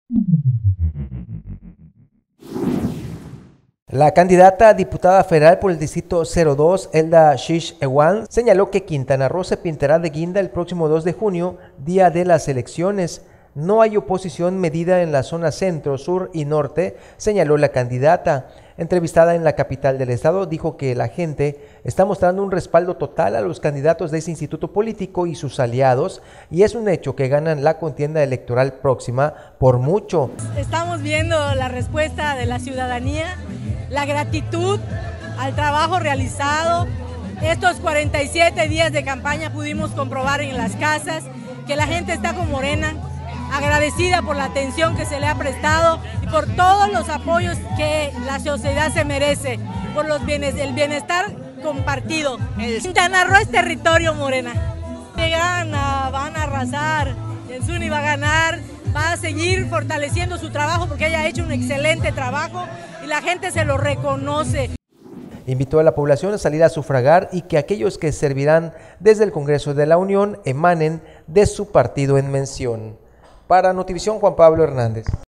La candidata a diputada federal por el distrito 02, Elda Shish Ewan, señaló que Quintana Roo se pintará de guinda el próximo 2 de junio, día de las elecciones. No hay oposición medida en la zona centro, sur y norte, señaló la candidata. Entrevistada en la capital del estado, dijo que la gente está mostrando un respaldo total a los candidatos de ese instituto político y sus aliados, y es un hecho que ganan la contienda electoral próxima por mucho. Estamos viendo la respuesta de la ciudadanía, la gratitud al trabajo realizado. Estos 47 días de campaña pudimos comprobar en las casas que la gente está con Morena, agradecida por la atención que se le ha prestado y por todos los apoyos que la sociedad se merece, por el bienestar compartido. Quintana Roo es territorio Morena. Van a arrasar, el Zuni va a ganar, va a seguir fortaleciendo su trabajo porque ella ha hecho un excelente trabajo y la gente se lo reconoce. Invitó a la población a salir a sufragar y que aquellos que servirán desde el Congreso de la Unión emanen de su partido en mención. Para Notivisión, Juan Pablo Hernández.